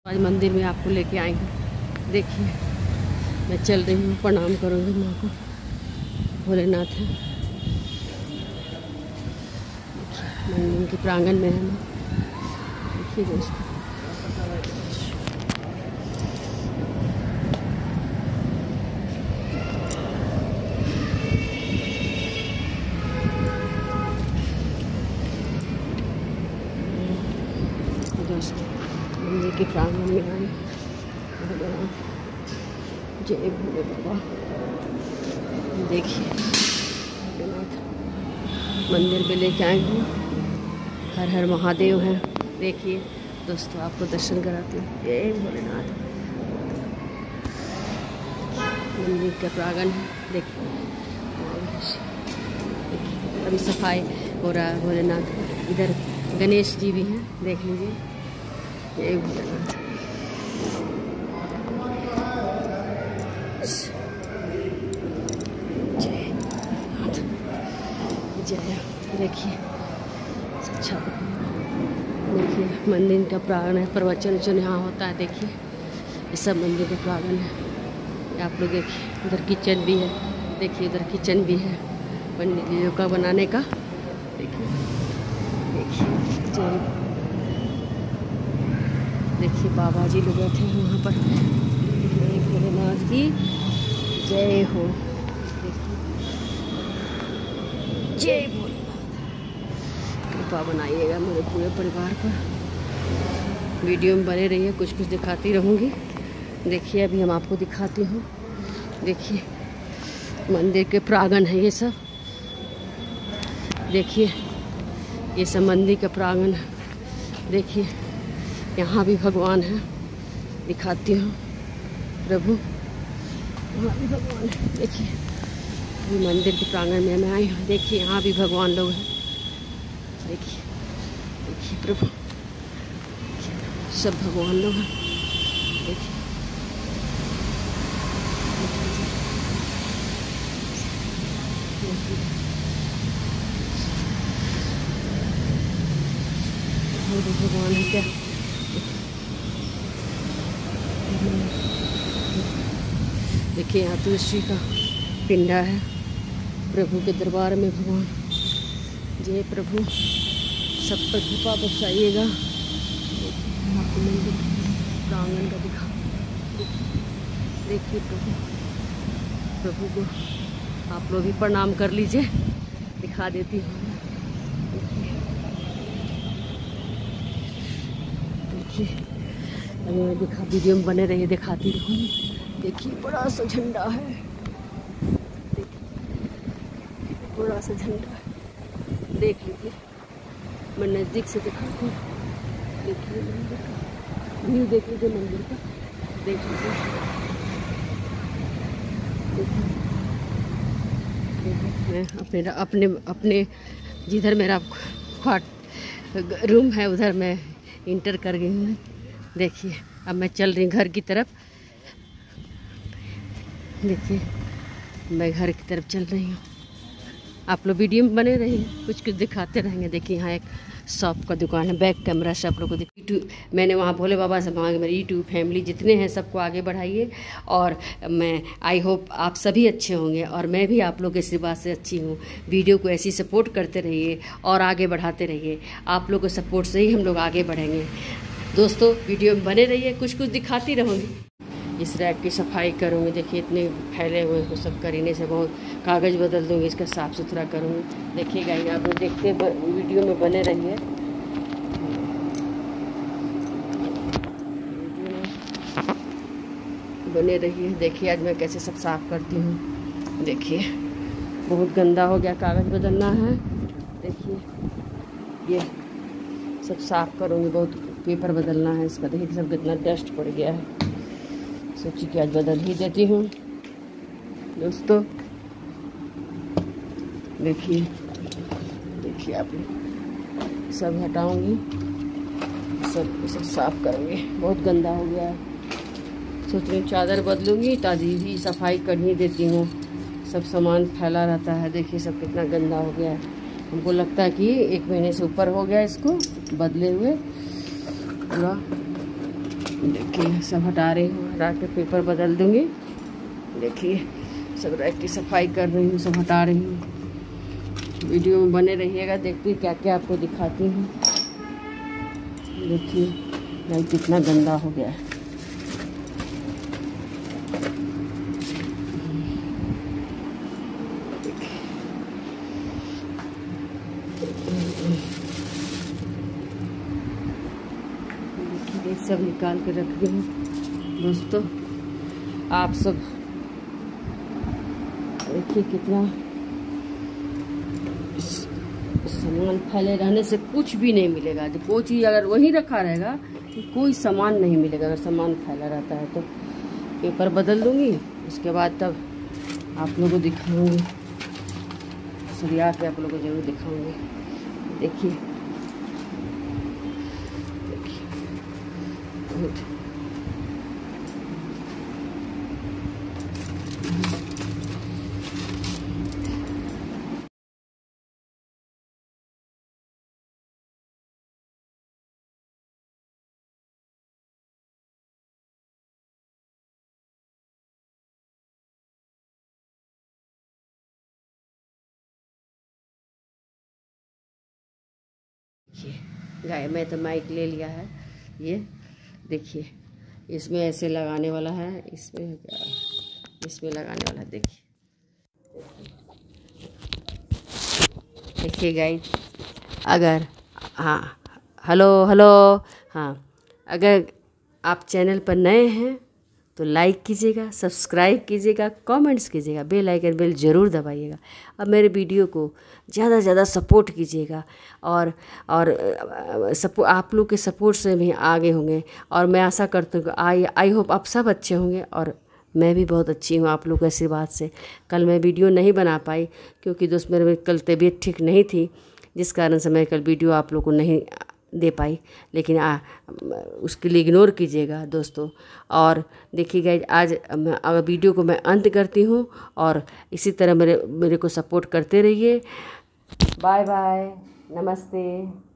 आज मंदिर में आपको लेके आएंगे। देखिए मैं चल रही हूँ, प्रणाम करूँगी माँ को, भोलेनाथ है। मंदिर के प्रांगण में है। देखिए दोस्तों, मंदिर के प्रांगण में आए। जय भोले बाबा। देखिए भोलेनाथ मंदिर में लेके आए हूँ। हर हर महादेव हैं। देखिए दोस्तों, आपको दर्शन कराती हूँ। जय भोलेनाथ। मंदिर का प्रांगण है। देखिए अभी सफाई हो रहा है। भोलेनाथ, इधर गणेश जी भी हैं, देख लीजिए। जय भोलेनाथ। जय। देखिए अच्छा, देखिए मंदिर का प्रांगण है। प्रवचन यहाँ होता है। देखिए ये सब मंदिर का प्रांगण है। आप लोग देखिए, उधर किचन भी है। देखिए उधर किचन भी है पंडित जी का बनाने का। देखिए जय। देखिए बाबा जी लोग बैठे हैं वहाँ पर। जय भोलेनाथ की जय हो। जय भोलेनाथ। कृपा बनाइएगा मेरे पूरे परिवार पर। वीडियो में बने रहिए, कुछ कुछ दिखाती रहूँगी। देखिए अभी हम आपको दिखाती हूँ। देखिए मंदिर के प्रांगण है ये सब। देखिए ये सब मंदिर का प्रांगण है। देखिए यहाँ भी भगवान है, दिखाती हूँ। प्रभु यहाँ भी भगवान है। देखिए मंदिर के प्रांगण में मैं आई हूँ। देखिए यहाँ भी भगवान लोग हैं। देखिए देखिए प्रभु, सब भगवान लोग हैं। देखिए भगवान है क्या। देखिए यहाँ तुलसी का पिंडा है। प्रभु के दरबार में भगवान। जय प्रभु, सब पर कृपा बरसाइएगा। आपको मंदिर प्रांगण का दिखा। देखिए प्रभु को आप लोग भी प्रणाम कर लीजिए। दिखा देती हूँ। देखिए अभी मैं वीडियो में बने रहिए, दिखाती रहूँगी। देखिए बड़ा सा झंडा है। बड़ा सा झंडा है, देख लीजिए। मैं नज़दीक से दिखाती हूँ। देखिए मंदिर का व्यू, देख लीजिए मंदिर का। देख लीजिए, मैं अपने जिधर मेरा रूम है उधर मैं इंटर कर गई हूँ। देखिए अब मैं चल रही हूँ घर की तरफ। देखिए मैं घर की तरफ चल रही हूँ। आप लोग वीडियो में बने रहिए, कुछ कुछ दिखाते रहेंगे। देखिए यहाँ एक शॉप का दुकान है, बैक कैमरा से आप लोग को यूट्यूब मैंने वहाँ भोले बाबा से मांगे। मेरी यूट्यूब फैमिली जितने हैं सबको आगे बढ़ाइए। और मैं आई होप आप सभी अच्छे होंगे और मैं भी आप लोग के आशीर्वाद से अच्छी हूँ। वीडियो को ऐसी सपोर्ट करते रहिए और आगे बढ़ाते रहिए। आप लोग के सपोर्ट से ही हम लोग आगे बढ़ेंगे। दोस्तों वीडियो में बने रहिए, कुछ कुछ दिखाती रहूँगी। इस रैक की सफाई करूँगी। देखिए इतने फैले हुए हैं, सब करने से बहुत कागज़ बदल दूँगी, इसका साफ़ सुथरा करूँगी। देखिएगा ये आप लोग देखते वीडियो में बने रहिए। बने रहिए। देखिए आज मैं कैसे सब साफ़ करती हूँ। देखिए बहुत गंदा हो गया, कागज़ बदलना है। देखिए ये सब साफ़ करूँगी, बहुत पेपर बदलना है इसका। देखिए सब कितना डस्ट पड़ गया है, सोची कि आज बदल ही देती हूँ। दोस्तों देखिए आप सब हटाऊंगी, सब साफ करूँगी। बहुत गंदा हो गया है। सोच रही हूँ चादर बदलूँगी, ताज़ी ही सफाई कर ही देती हूँ। सब सामान फैला रहता है। देखिए सब कितना गंदा हो गया है। हमको लगता है कि 1 महीने से ऊपर हो गया इसको बदले हुए पूरा। देखिए सब हटा रही हूँ, हटा के पेपर बदल दूँगी। देखिए सब रैक की सफाई कर रही हूँ, सब हटा रही हूँ। वीडियो में बने रहिएगा, देखती हूँ क्या क्या आपको दिखाती हूँ। देखिए भाई कितना गंदा हो गया है। देखिए सब निकाल के रख दी हूँ दोस्तों। आप सब देखिए कितना सामान फैले रहने से कुछ भी नहीं मिलेगा। जो कोई चीज़ अगर वहीं रखा रहेगा तो कोई सामान नहीं मिलेगा। अगर सामान फैला रहता है तो पेपर बदल दूँगी, उसके बाद तब आप लोगों को दिखाऊंगी, सरिया के आप लोगों को जरूर दिखाऊंगी। देखिए देखिए बहुत गाय में तो माइक ले लिया है। ये देखिए इसमें ऐसे लगाने वाला है, इसमें क्या, इसमें लगाने वाला है। देखिए गाइस, अगर हाँ हेलो हेलो हाँ, अगर आप चैनल पर नए हैं तो लाइक कीजिएगा, सब्सक्राइब कीजिएगा, कमेंट्स कीजिएगा, बेल आइकन बेल ज़रूर दबाइएगा। अब मेरे वीडियो को ज़्यादा से ज़्यादा सपोर्ट कीजिएगा और आप लोग के सपोर्ट से भी आगे होंगे। और मैं आशा करती हूँ कि आई होप आप सब अच्छे होंगे और मैं भी बहुत अच्छी हूँ आप लोग के आशीर्वाद से। कल मैं वीडियो नहीं बना पाई क्योंकि दोस्त मेरे कल तबीयत ठीक नहीं थी, जिस कारण से मैं कल वीडियो आप लोग को नहीं दे पाई, लेकिन उसके लिए इग्नोर कीजिएगा दोस्तों। और देखिएगा आज वीडियो को मैं अंत करती हूँ और इसी तरह मेरे को सपोर्ट करते रहिए। बाय बाय, नमस्ते।